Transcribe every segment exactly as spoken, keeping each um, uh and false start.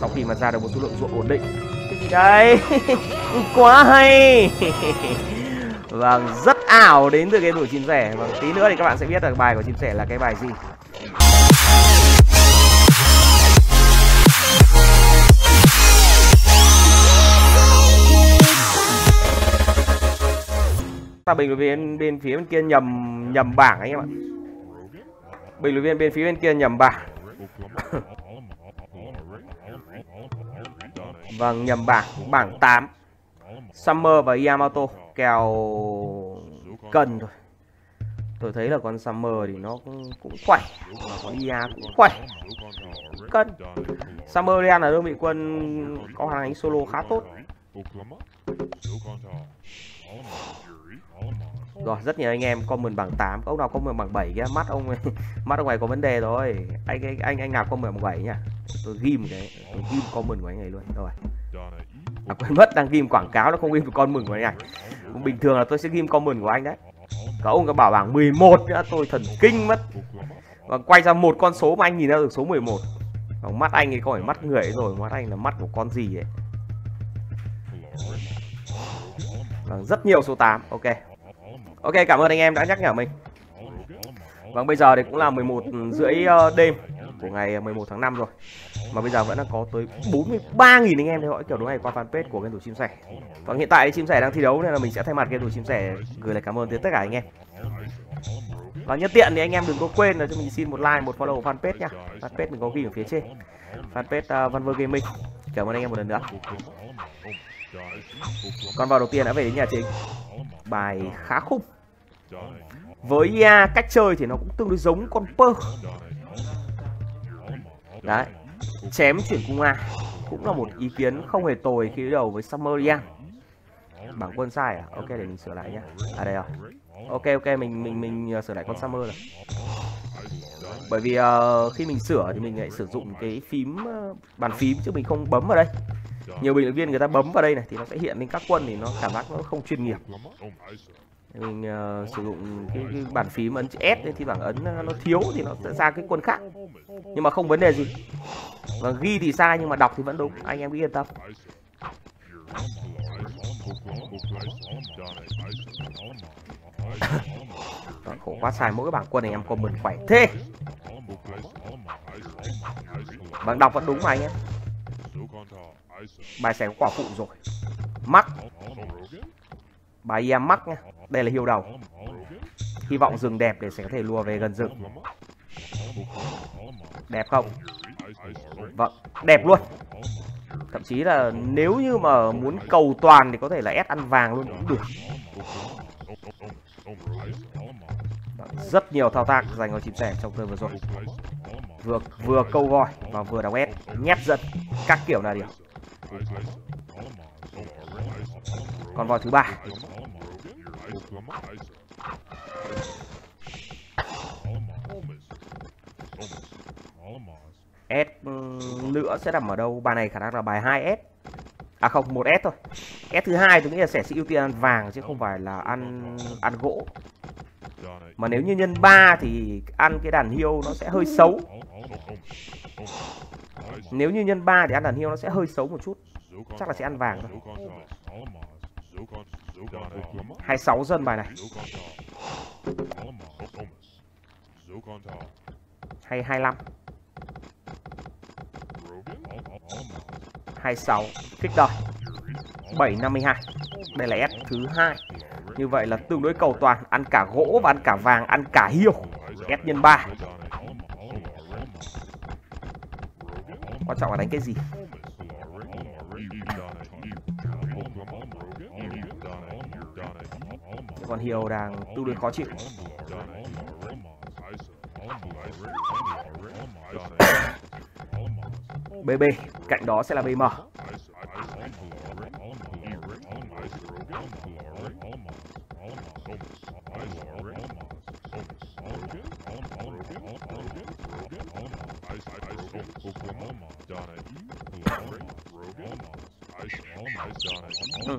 sau khi mà ra được một số lượng ruộng ổn định. Cái gì đây? Quá hay. Vâng, rất ảo đến từ cái đội chim sẻ. Vâng, tí nữa thì các bạn sẽ biết được bài của chim sẻ là cái bài gì. Ta bình luận viên bên phía bên kia nhầm nhầm bảng anh em ạ. Bình luận viên bên phía bên kia nhầm bảng. Vâng, nhầm bảng, bảng tám. Summer và Yamato kèo cân thôi. Tôi thấy là con Summer thì nó cũng, cũng khỏe, mà con Ia cũng khỏe. Cân. Summer đen là đơn vị quân có khả năng đánh solo khá tốt. Rồi, rất nhiều anh em comment bảng tám, ông nào comment bảng bảy kia, mắt ông mắt ông này có vấn đề rồi. Anh anh anh, anh nào comment bảng bảy nhá. Tôi ghim cái tôi ghim comment của anh này luôn rồi. À, quên mất đang ghim quảng cáo nó không ghim con mừng của anh này. Bình thường là tôi sẽ ghim comment của anh đấy. Các ông có bảo bảng mười một nữa tôi thần kinh mất. Và quay ra một con số mà anh nhìn ra được số mười một. Còn mắt anh thì có phải mắt người ấy rồi, mắt anh là mắt của con gì ấy. Vâng, rất nhiều số tám. Ok. Ok, cảm ơn anh em đã nhắc nhở mình. Vâng, bây giờ thì cũng là mười một rưỡi đêm của ngày mười một tháng năm rồi. Mà bây giờ vẫn đang có tới bốn mươi ba nghìn anh em theo dõi kiểu đấu này qua fanpage của game thủ chim sẻ. Vâng, hiện tại chim sẻ đang thi đấu nên là mình sẽ thay mặt game thủ chim sẻ gửi lời cảm ơn tới tất cả anh em. Và nhân tiện thì anh em đừng có quên là cho mình xin một like, một follow fanpage nha. Fanpage mình có ghi ở phía trên. Fanpage uh, Văn Vương Gaming. Cảm ơn anh em một lần nữa. Con vào đầu tiên đã về đến nhà chính. Bài khá khủng. Với Ia cách chơi thì nó cũng tương đối giống con Pơ. Đấy, chém chuyển cung A cũng là một ý kiến không hề tồi khi đối đầu với Sumerian. Bảng quân sai à? Ok, để mình sửa lại nhá. À đây rồi. Ok ok, mình mình mình sửa lại con Summer rồi. Bởi vì uh, khi mình sửa thì mình lại sử dụng cái phím uh, bàn phím chứ mình không bấm vào đây. Nhiều bình luận viên người ta bấm vào đây này thì nó sẽ hiện lên các quân thì nó cảm giác nó không chuyên nghiệp. Mình uh, sử dụng cái, cái bàn phím ấn chữ S thì bảng ấn nó thiếu thì nó sẽ ra cái quân khác. Nhưng mà không vấn đề gì. Và ghi thì sai nhưng mà đọc thì vẫn đúng, anh em cứ yên tâm. Đó, khổ quá, xài mỗi cái bảng quân này em comment khỏe thế. Bảng đọc vẫn đúng mà anh em. Bài sẽ có quả phụ rồi. Mắc. Bài em mắc nha. Đây là hiêu đầu. Hy vọng rừng đẹp để sẽ có thể lùa về gần rừng. Đẹp không? Vâng, đẹp luôn. Thậm chí là nếu như mà muốn cầu toàn thì có thể là ép ăn vàng luôn cũng được. Rất nhiều thao tác dành cho chim sẻ trong turn vừa rồi. Vừa vừa câu gọi và vừa đóng ép, nhét giật các kiểu là điều. Còn voi thứ ba. S nữa sẽ nằm ở đâu? Bài này khả năng là bài hai S. À không, một S thôi. S thứ hai tôi nghĩ là sẽ sẽ ưu tiên ăn vàng chứ không phải là ăn ăn gỗ. Mà nếu như nhân ba thì ăn cái đàn hiêu nó sẽ hơi xấu. Nếu như nhân ba thì ăn đàn hiêu nó sẽ hơi xấu một chút. Chắc là sẽ ăn vàng thôi. hai mươi sáu dân bài này. Hay hai mươi lăm. hai mươi sáu kích đời. bảy năm mươi hai. Đây là S thứ hai. Như vậy là tương đối cầu toàn, ăn cả gỗ và ăn cả vàng, ăn cả hiêu. S nhân ba. Quan trọng là đánh cái gì? Con hiêu đang tương đối khó chịu. bê bê, cạnh đó sẽ là bê em. Ừ.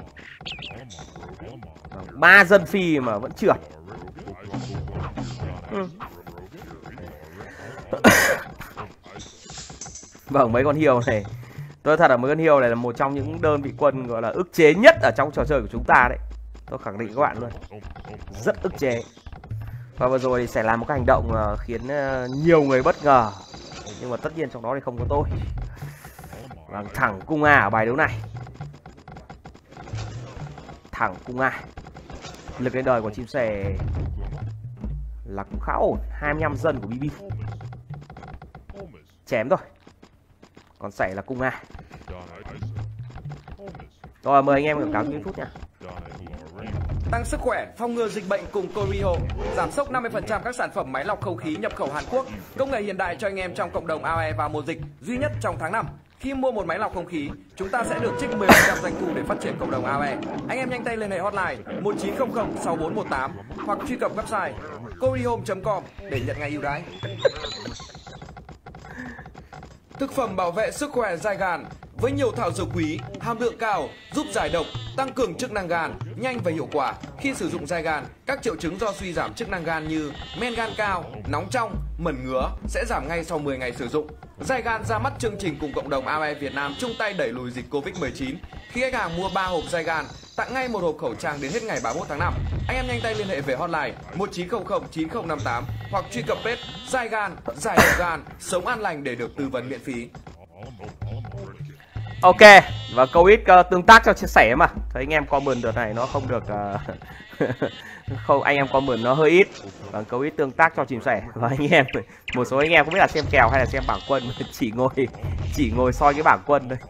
Ba dân phi mà vẫn trượt. Ừ. Vâng, mấy con hiêu này Tôi thật là Morgan Hill này là một trong những đơn vị quân gọi là ức chế nhất ở trong trò chơi của chúng ta đấy. Tôi khẳng định các bạn luôn. Rất ức chế. Và vừa rồi thì sẽ làm một cái hành động khiến nhiều người bất ngờ. Nhưng mà tất nhiên trong đó thì không có tôi. Và thẳng cung A ở bài đấu này. Thẳng cung A. Lực lên đời của chim sẻ là cũng khá ổn. hai mươi lăm dân của bê bê. Chém thôi. Còn sẻ là cung A. Rồi mời anh em quảng cáo chín phút nha. Tăng sức khỏe, phòng ngừa dịch bệnh cùng Coriho. Giảm sốc năm mươi phần trăm các sản phẩm máy lọc không khí nhập khẩu Hàn Quốc. Công nghệ hiện đại cho anh em trong cộng đồng a o e vào mùa dịch duy nhất trong tháng năm. Khi mua một máy lọc không khí, chúng ta sẽ được trích mười phần trăm doanh thu để phát triển cộng đồng a o e. Anh em nhanh tay liên hệ hotline một chín không không sáu bốn một tám hoặc truy cập website corihome chấm com để nhận ngay ưu đãi. Thực phẩm bảo vệ sức khỏe Zygan với nhiều thảo dược quý, hàm lượng cao, giúp giải độc, tăng cường chức năng gan, nhanh và hiệu quả. Khi sử dụng Zygan, các triệu chứng do suy giảm chức năng gan như men gan cao, nóng trong, mẩn ngứa sẽ giảm ngay sau mười ngày sử dụng. Zygan ra mắt chương trình cùng cộng đồng a o e Việt Nam chung tay đẩy lùi dịch Covid mười chín. Khi khách hàng mua ba hộp Zygan, tặng ngay một hộp khẩu trang đến hết ngày ba mươi mốt tháng năm. Anh em nhanh tay liên hệ về hotline một chín không không chín không năm tám hoặc truy cập page Zygan, giải độc gan, sống an lành để được tư vấn miễn phí. Ok, và câu ít uh, tương tác cho chia sẻ mà. Thấy anh em comment đợt này nó không được uh, không, anh em comment nó hơi ít. Và câu ít tương tác cho chim sẻ. Và anh em, một số anh em không biết là xem kèo hay là xem bảng quân, chỉ ngồi chỉ ngồi soi cái bảng quân thôi.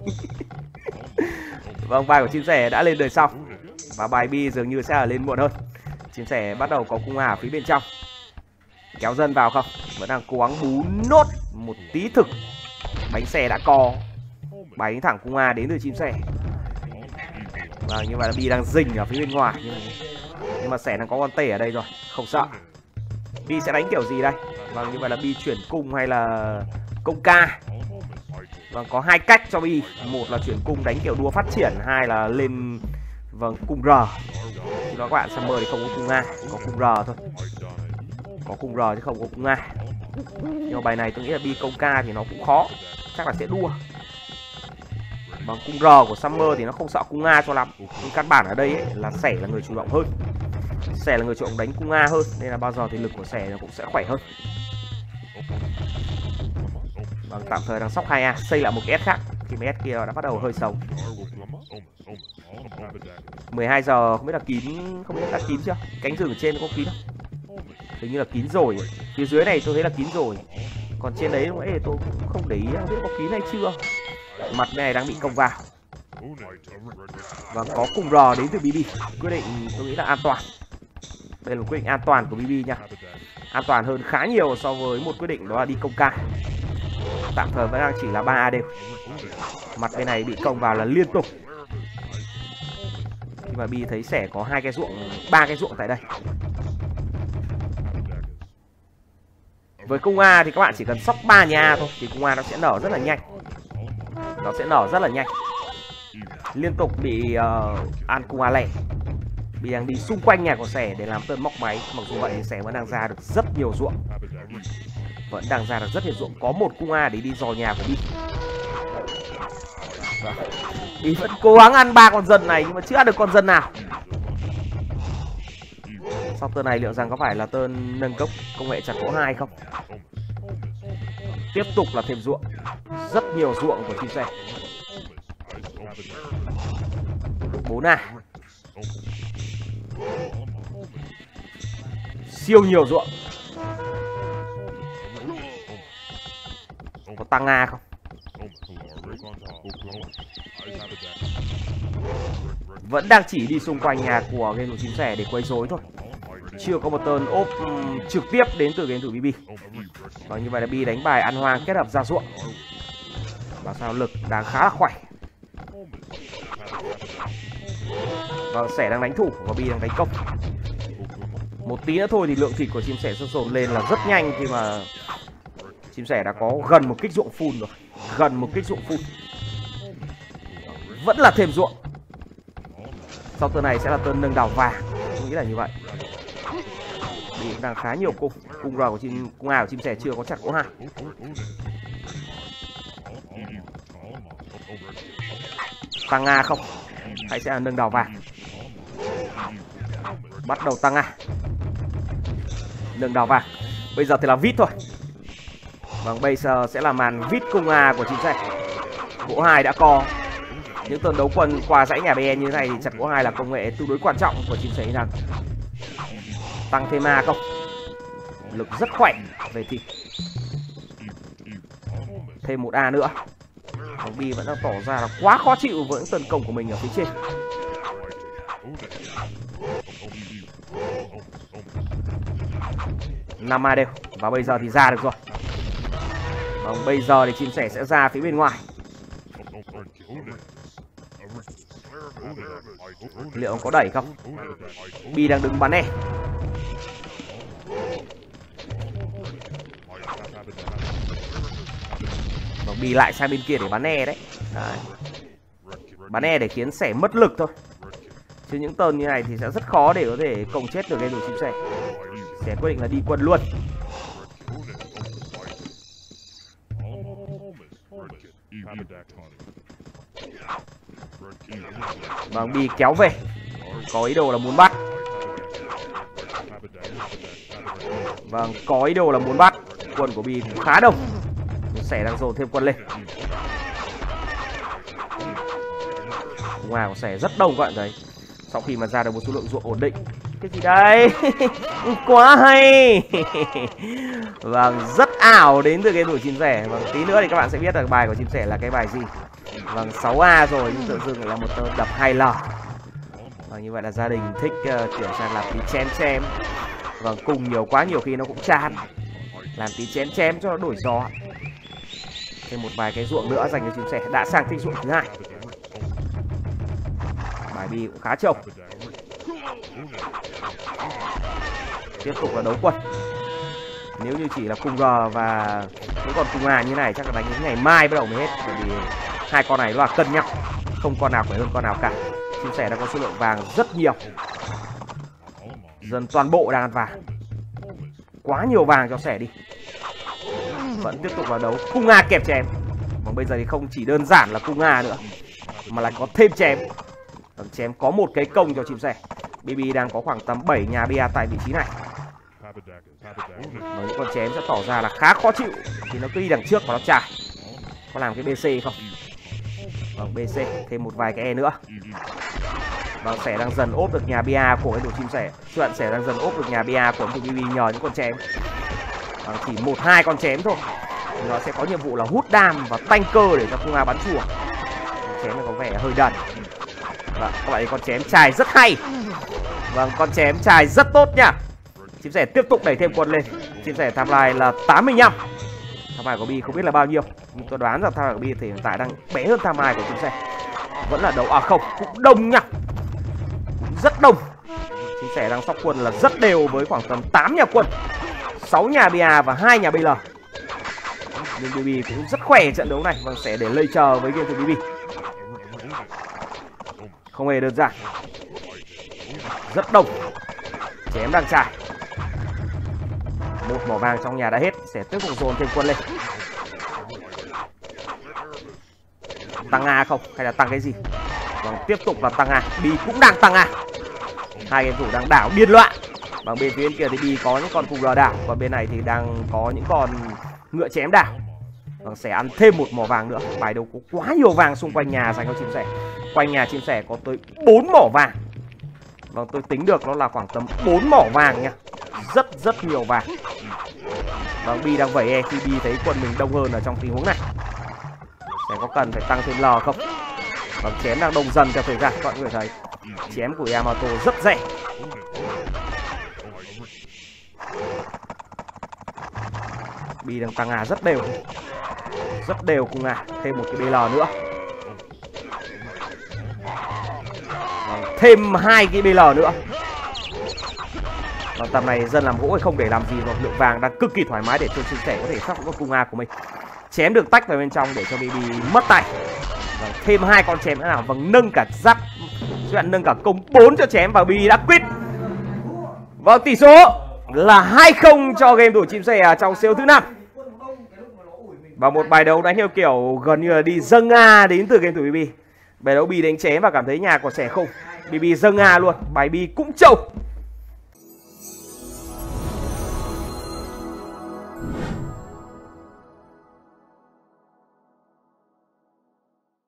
Vâng, bài của chim sẻ đã lên đời xong. Và bài B dường như sẽ là lên muộn hơn. Chim sẻ bắt đầu có cung A ở phía bên trong. Kéo dân vào không? Vẫn đang cố gắng bú nốt một tí thực. Bánh xe đã co. Bài đánh thẳng cung A đến từ chim sẻ. Vâng, nhưng mà là B đang rình ở phía bên ngoài. Nhưng mà, nhưng mà sẻ đang có con tể ở đây rồi. Không sợ. B sẽ đánh kiểu gì đây? Vâng, như vậy là B chuyển cung hay là công ca. Vâng, có hai cách cho B. Một là chuyển cung đánh kiểu đua phát triển, hai là lên vâng cung R. Thì đó các bạn Summer thì không có cung A, có cung R thôi. Có cung R chứ không có cung A. Nhưng mà bài này tôi nghĩ là B công ca thì nó cũng khó. Chắc là sẽ đua. Bằng cung R của Summer thì nó không sợ cung A cho lắm. Nhưng căn bản ở đây ấy, là sẻ là người chủ động hơn. Sẻ là người chủ động đánh cung A hơn. Nên là bao giờ thì lực của sẻ nó cũng sẽ khỏe hơn. Vâng, tạm thời đang sóc hai A, xây lại một cái S khác. Khi mà S kia đã bắt đầu hơi xấu. mười hai giờ không biết là kín, không biết đã kín chưa? Cánh rừng ở trên có kín không? Hình như là kín rồi. Phía dưới này tôi thấy là kín rồi. Còn trên đấy lúc nãy tôi cũng không để ý không biết có kín hay chưa. Mặt này đang bị công vào. Và có cung R đến từ bê bê. Quyết định tôi nghĩ là an toàn. Đây là một quyết định an toàn của bê bê nha. An toàn hơn khá nhiều so với một quyết định đó là đi công ca. Tạm thời vẫn đang chỉ là ba A đều. Mặt bên này bị công vào là liên tục. Khi mà B thấy sẻ có hai cái ruộng, ba cái ruộng tại đây. Với cung A thì các bạn chỉ cần sóc ba nhà A thôi thì cung A nó sẽ nở rất là nhanh. Nó sẽ nở rất là nhanh. Liên tục bị uh, ăn cung A lẻ. Bị đang đi xung quanh nhà của sẻ để làm tơn móc máy. Mặc dù vậy thì sẻ vẫn đang ra được rất nhiều ruộng. Vẫn đang ra được rất nhiều ruộng. Có một cung A để đi dò nhà của B. B vẫn cố gắng ăn ba con dân này nhưng mà chưa ăn được con dân nào. Sau tơn này liệu rằng có phải là tơn nâng cấp công nghệ chặt gỗ hai không? Tiếp tục là thêm ruộng. Rất nhiều ruộng của chim sẻ. bốn A. Siêu nhiều ruộng. Có tăng A không? Vẫn đang chỉ đi xung quanh nhà của game thủ chim sẻ để quấy rối thôi. Chưa có một tơn ốp um, trực tiếp đến từ game thủ bê bê. Và như vậy là B đánh bài ăn hoang kết hợp ra ruộng. Và sao lực đang khá là khỏe. Và sẻ đang đánh thủ và B đang đánh công. Một tí nữa thôi thì lượng thịt của chim sẻ sốt sồn lên là rất nhanh khi mà chim sẻ đã có gần một kích ruộng full rồi. Gần một kích ruộng full. Vẫn là thêm ruộng. Sau tơn này sẽ là tơn nâng đào vàng. Tôi nghĩ là như vậy. Vì đang khá nhiều cung. Cung R của chim, cung A của chim sẻ chưa có chặt gỗ hai. Tăng A không? Hay sẽ là nâng đào vàng? Bắt đầu tăng A. Nâng đào vàng. Bây giờ thì là vít thôi. Vâng, bây giờ sẽ là màn vít cung A của chim sẻ. Gỗ hai đã co. Những tuần đấu quân qua dãy nhà bê en như thế này thì chặt gỗ hai là công nghệ tương đối quan trọng của chim sẻ Inang. Tăng thêm A không? Lực rất khỏe về thì thêm một A nữa. Thằng Bi vẫn đang tỏ ra là quá khó chịu với những tấn công của mình ở phía trên. năm A đều. Và bây giờ thì ra được rồi. Và bây giờ thì chim sẻ sẽ ra phía bên ngoài. Liệu ông có đẩy không? Bi đang đứng bắn e. Và Bi lại sang bên kia để bắn e đấy. Đấy. Bắn e để khiến sẻ mất lực thôi. Chứ những tơn như này thì sẽ rất khó để có thể cộng chết được cái đồ chim sẻ. Sẻ quyết định là đi quân luôn. Vâng, Bi kéo về. Có ý đồ là muốn bắt. Vâng, có ý đồ là muốn bắt. Quân của Bi cũng khá đông. Sẻ đang dồn thêm quân lên. Ngoài của sẻ rất đông các bạn thấy. Sau khi mà ra được một số lượng ruộng ổn định. Cái gì đây? Quá hay. Vâng, rất ảo đến từ cái đuổi chim sẻ. Vâng, tí nữa thì các bạn sẽ biết được bài của chim sẻ là cái bài gì. Vâng, sáu A rồi nhưng tự dưng là một tơ đập hai L. Vâng, như vậy là gia đình thích uh, chuyển sang làm tí chém chém. Vâng, cùng nhiều quá nhiều khi nó cũng chán. Làm tí chém chém cho nó đổi gió. Thêm một vài cái ruộng nữa dành cho chim sẻ. Đã sang thích ruộng thứ hai. Bài Bi cũng khá trông. Tiếp tục là đấu quân. Nếu như chỉ là cung G và những con cung A như này chắc là đánh đến ngày mai bắt đầu mới hết. Bởi vì hai con này nó là cân nhau, không con nào khỏe hơn con nào cả. Chim sẻ đang có số lượng vàng rất nhiều. Dần toàn bộ đang ăn vàng. Quá nhiều vàng cho sẻ đi. Vẫn tiếp tục là đấu cung A kẹp chém. Còn bây giờ thì không chỉ đơn giản là cung A nữa, mà lại có thêm chém. Còn chém có một cái công cho chim sẻ. bê bê đang có khoảng tầm bảy nhà bê a tại vị trí này. Và những con chém sẽ tỏ ra là khá khó chịu thì nó cứ đi đằng trước và nó chài. Có làm cái bê xê không? Vâng, bê xê thêm một vài cái E nữa. Vâng, sẻ đang dần ốp được nhà bê a của cái đồ chim sẻ. Chuyện sẻ đang dần ốp được nhà bê a của bê bê nhờ những con chém. Vâng, chỉ một hai con chém thôi. Nó sẽ có nhiệm vụ là hút đam và tanh cơ để cho cung A bắn chùa. Chém này có vẻ hơi đần. Vâng, các bạn thấy con chém chài rất hay. Vâng, con chém chài rất tốt nha. Chim sẻ tiếp tục đẩy thêm quân lên. Chim sẻ tham lai là tám mươi lăm. Tham lai của Bi không biết là bao nhiêu, nhưng tôi đoán rằng tham lai của Bi thì hiện tại đang bé hơn tham lai của chim sẻ. Vẫn là đấu à không, cũng đông nha. Rất đông. Chim sẻ đang sóc quân là rất đều với khoảng tầm tám nhà quân, sáu nhà bê a và hai nhà bê lờ. Nhưng bê bê cũng rất khỏe trận đấu này. Vâng, sẽ để lây chờ với game từ bê bê. Không hề đơn giản. Rất đông. Chém đang chài. Một mỏ vàng trong nhà đã hết. Sẽ tiếp tục dồn thêm quân lên. Tăng A không? Hay là tăng cái gì? Vâng, tiếp tục là tăng A. Bi cũng đang tăng A. Hai game thủ đang đảo điên loạn. Bằng bên phía bên kia thì Bi có những con cùng lờ đảo. Còn bên này thì đang có những con ngựa chém đảo. Vâng, sẽ ăn thêm một mỏ vàng nữa. Bài đấu có quá nhiều vàng xung quanh nhà dành cho chim sẻ. Quanh nhà chim sẻ có tới bốn mỏ vàng. Vâng, tôi tính được nó là khoảng tầm bốn mỏ vàng nha. Rất rất nhiều vàng. Vâng, Bi đang vẩy E khi Bi thấy quân mình đông hơn ở trong tình huống này. Sẽ có cần phải tăng thêm L không? Vâng, chém đang đông dần theo thời gian. Các bạn có thể thấy chém của Yamato rất rẻ. Bi đang tăng A rất đều. Rất đều cùng A. Thêm một cái bê lờ nữa. Vâng, thêm hai cái bê lờ nữa. Vâng, tầm này dân làm gỗ không để làm gì rồi. Lượng vàng đang cực kỳ thoải mái để cho chim sẻ có thể sắp con cung A của mình. Chém được tách vào bên trong để cho bê bê mất tay. Vâng, thêm hai con chém nữa nào. Vâng, nâng cả giáp. Chuyện nâng cả công bốn cho chém và bê bê đã quýt. Vâng, tỷ số là hai không cho game thủ chim sẻ trong siêu thứ năm. Và một bài đấu đánh theo kiểu gần như là đi dâng A đến từ game thủ bê bê. Bài đấu Bì đánh chém và cảm thấy nhà của Sẻ không. bê bê dâng A luôn, bài Bì cũng trâu.